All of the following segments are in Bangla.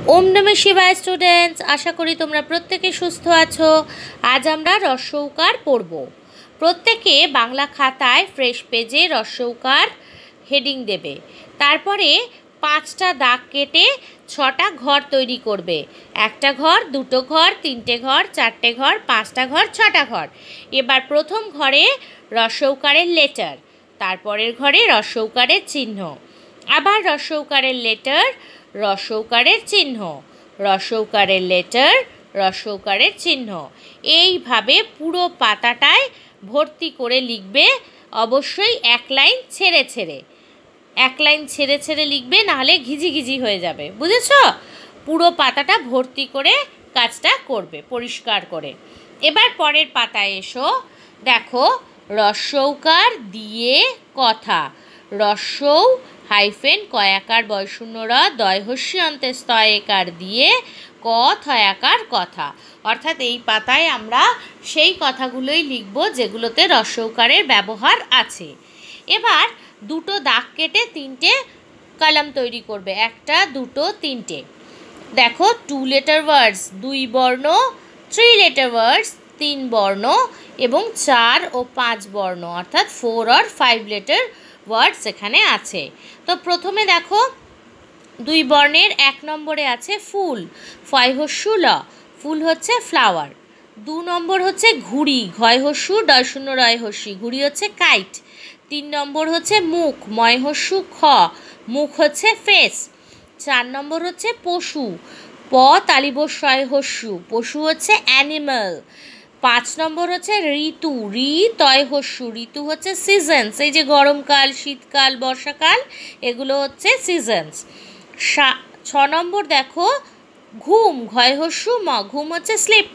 ओम नमः शिवाय स्टूडेंट्स, आशा करी तोमरा प्रत्येके सुस्थ आछो। आज आमरा रस्यौकार पढ़ब। प्रत्येके बांगला खाताय फ्रेश पेजे रस्यौकार हेडिंग देबे। तारपरे 5टा दाग केटे 6टा घर तैरी करबे। एकटा घर, दुटो घर, तीनटे घर, चारटे घर, 5टा घर, 6टा घर। एबार प्रथम घरे रस्यौकारेर लेटार, तारपरेर घरे रस्यौकारेर चिह्न, आबार रस्यौकारेर लेटार, रस्यौकारेर चिह्न, रस्यौकारेर लेटार, रस्यौकारेर चिह्न। এইভাবে পুরো পাতাটায় ভর্তি করে লিখবে। অবশ্যই এক লাইন ছেড়ে ছেড়ে, এক লাইন ছেড়ে ছেড়ে লিখবে, নাহলে ঘিজিঘিজি হয়ে যাবে। বুঝেছো? পুরো পাতাটা ভর্তি করে কাজটা করবে পরিষ্কার করে। এবার পরের পাতায় এসো। দেখো, রস্যৌকার দিয়ে কথা, রস্যৌ হাইফেন কয়াকার বয়শূন্য র দয়হস্যি অন্তে স্তয়কার দিয়ে ক থয়াকার কথা। অর্থাৎ এই পাতায় আমরা সেই কথাগুলোই লিখব যেগুলোতে রস্যৌকারের ব্যবহার আছে। এবার দুটো দাগ কেটে 3টে কলাম তৈরি করবে। একটা, দুটো, 3টে। দেখো, 2 লেটার ওয়ার্ডস 2 বর্ণ, 3 লেটার ওয়ার্ডস 3 বর্ণ এবং 4 ও 5 বর্ণ অর্থাৎ 4 আর 5 লেটার ওয়ার্ডস এখানে আছে। তো প্রথমে দেখো, 2 বর্ণের 1 নম্বরে আছে ফুল, ফয়হস্যু ল, ফুল হচ্ছে ফ্লাওয়ার। 2 নম্বর হচ্ছে ঘুড়ি, ঘয়হস্যু ডয়শূন্য রয়হস্যি, ঘুড়ি হচ্ছে কাইট। 3 নম্বর হচ্ছে মুখ, ময়হস্যু খ, মুখ হচ্ছে ফেস। 4 নম্বর হচ্ছে পশু, প তালিবস্যহস্যু, পশু হচ্ছে অ্যানিম্যাল। 5 নম্বর হচ্ছে ঋতু, ঋ তয়হস্যু, ঋতু হচ্ছে সিজনস, এই যে গরমকাল, শীতকাল, বর্ষাকাল, এগুলো হচ্ছে সিজনস। 6 নম্বর দেখো ঘুম, ঘয়হস্যু ম, ঘুম হচ্ছে স্লিপ।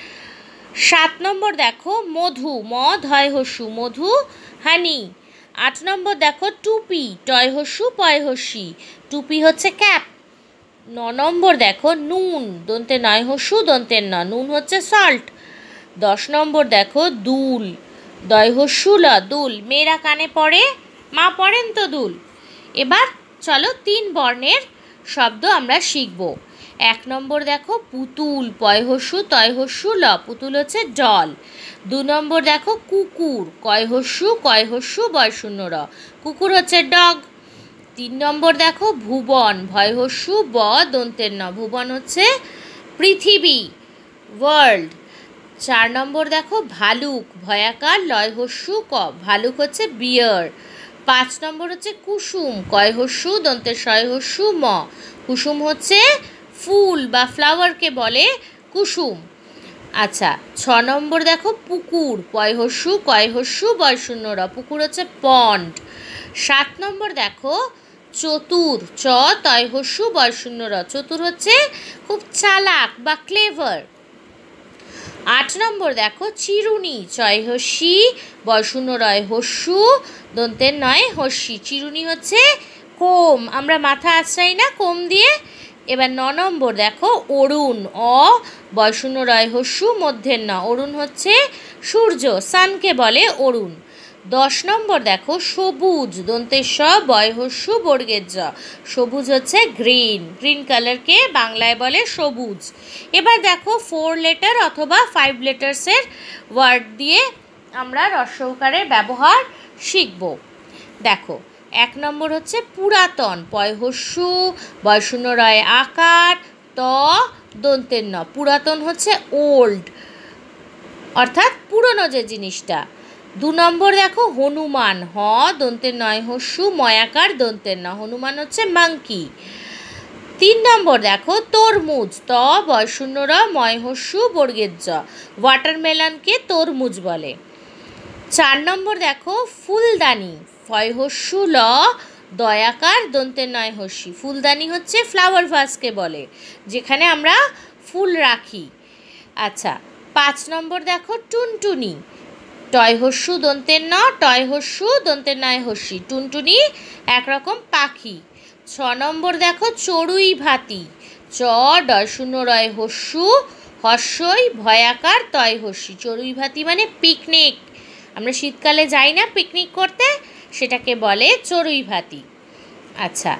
7 নম্বর দেখো মধু, ম ধয়হস্যু, মধু হানি। 8 নম্বর দেখো টুপি, টয়হস্যু পয়হস্যি, টুপি হচ্ছে ক্যাপ। 9 নম্বর দেখো নুন, দন্তে নয়হস্যু দন্তের ন, নুন হচ্ছে সল্ট। 10 নম্বর দেখো দুল, দয়হস্যু ল, দুল, মেয়েরা কানে পড়ে, মা পড়েন তো দুল। এবার চলো 3 বর্ণের শব্দ আমরা শিখব। 1 নম্বর দেখো পুতুল, পয়হস্যু তয়হস্যু ল, পুতুল হচ্ছে ডল। 2 নম্বর দেখো কুকুর, কয়হস্যু বয়শূন্য র, কুকুর হচ্ছে ডগ। 3 নম্বর দেখো ভুবন, ভয়হস্যু ব দন্তের ন, ভুবন হচ্ছে পৃথিবী, ওয়ার্ল্ড। 4 নম্বর দেখো ভালুক, ভয়াকার লয়হস্যু ক, ভালুক হচ্ছে বিয়ার। 5 নম্বর হচ্ছে কুসুম, কয়হস্যু দন্তের শয়হস্যু ম, কুসুম হচ্ছে ফুল বা ফ্লাওয়ারকে বলে কুসুম। আচ্ছা, 6 নম্বর দেখো পুকুর, পয়হস্যু কয়হস্যু বয়শূন্য র, পুকুর হচ্ছে পন্ড। 7 নম্বর দেখো চতুর, চ তয়হস্যু বয়শূন্য র, চতুর হচ্ছে খুব চালাক বা ক্লেভার। 8 নম্বর দেখো চিরুনি, চয়হস্যি বয়শূন্য রয় হস্যু দন্তের নয় হস্যি, চিরুনি হচ্ছে কোম, আমরা মাথা আঁচড়াই না কোম দিয়ে। এবার 9 নম্বর দেখো অরুণ, অ বয়শূন্য রয় হস্যু মধ্যের ন, অরুণ হচ্ছে সূর্য, সানকে বলে অরুণ। 10 নম্বর দেখো সবুজ, দন্তের স বয়হস্যু বর্গের জ, সবুজ হচ্ছে গ্রিন, গ্রিন কালারকে বাংলায় বলে সবুজ। এবার দেখো 4 লেটার অথবা 5 লেটার্সের ওয়ার্ড দিয়ে আমরা রস্যৌকারের ব্যবহার শিখব। দেখো, 1 নম্বর হচ্ছে পুরাতন, পয়হস্যু বয়শূন্য রয় আকার ত দন্তের ন, পুরাতন হচ্ছে ওল্ড অর্থাৎ পুরনো যে জিনিসটা। 2 নম্বর দেখো হনুমান, হ দন্তের নয় হস্যু ময়াকার দন্তের ন, হনুমান হচ্ছে মাঙ্কি। 3 নম্বর দেখো তরমুজ, ত বয়শূন্য র ময়হস্যু বর্গের জ, ওয়াটারমেলনকে তরমুজ বলে। 4 নম্বর দেখো ফুলদানি, ফয়হস্যু ল দয়াকার দন্তের নয় হস্যি, ফুলদানি হচ্ছে ফ্লাওয়ার ভাসকে বলে, যেখানে আমরা ফুল রাখি। আচ্ছা, 5 নম্বর দেখো টুনটুনি, টয়হস্যু দন্তের ন, টয়হস্যু দন্তের নয় হস্যি, টুনটুনি একরকম পাখি। 6 নম্বর দেখো চড়ুই ভাতি, চ ডয়শূন্য রয় হস্যু হস্যই ভয়াকার তয়হস্যি, চড়ুই ভাতি মানে পিকনিক, আমরা শীতকালে যাই না পিকনিক করতে, সেটাকে বলে চড়ুই ভাতি। আচ্ছা,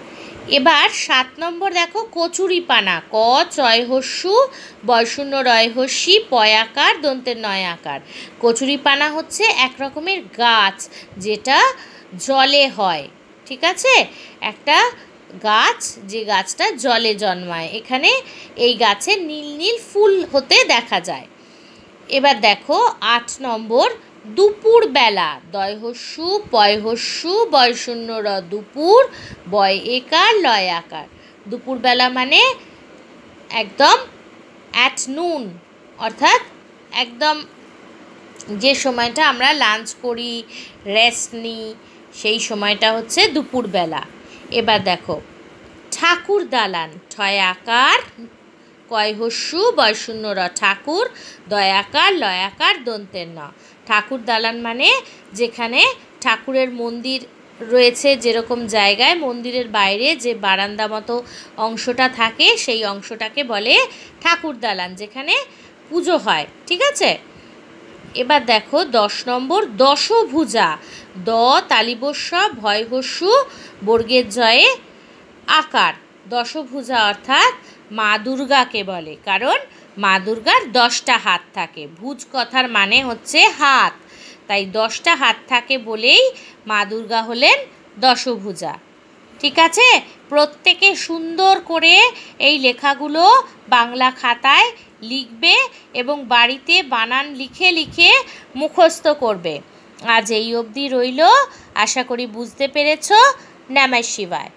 এবার 7 নম্বর দেখো কচুরিপানা। ক চয় হস্যু বয়শূন্য রয় হস্যি পয়াকার দন্তের নয় আকার। কচুরিপানা হচ্ছে এক রকমের গাছ, যেটা জলে হয়। ঠিক আছে, একটা গাছ, যে গাছটা জলে জন্মায়। এখানে এই গাছে নীল নীল ফুল হতে দেখা যায়। এবার দেখো 8 নম্বর দুপুরবেলা। দয় হস্যু পয় হস্যু বয়শূন্য র দুপুর বয় একার লয় আকার। দুপুরবেলা মানে একদম অ্যাট নুন, অর্থাৎ একদম যে সময়টা আমরা লাঞ্চ করি, রেস্ট নিই, সেই সময়টা হচ্ছে দুপুরবেলা। এবার দেখো ঠাকুর দালান। ঠয় আকার কয় হস্যু বয়শূন্য র ঠাকুর দয় আকার লয় আকার দন্তের ন। ঠাকুর দালান মানে যেখানে ঠাকুরের মন্দির রয়েছে, যেরকম জায়গায় মন্দিরের বাইরে যে বারান্দা মতো অংশটা থাকে, সেই অংশটাকে বলে ঠাকুর দালান, যেখানে পুজো হয়। ঠিক আছে, এবার দেখো 10 নম্বর দশভুজা। দ তালিবস্য ভয় হস্যু বর্গের জয়ে আকার। দশভুজা অর্থাৎ মা দুর্গাকে বলে, কারণ মা দুর্গার 10টা হাত থাকে। ভুজ কথার মানে হচ্ছে হাত, তাই 10টা হাত থাকে বলেই মা দুর্গা হলেন দশভুজা। ঠিক আছে, প্রত্যেকে সুন্দর করে এই লেখাগুলো বাংলা খাতায় লিখবে এবং বাড়িতে বানান লিখে লিখে মুখস্থ করবে। আজ এই অবধি রইল, আশা করি বুঝতে পেরেছ। নমঃ শিবায়।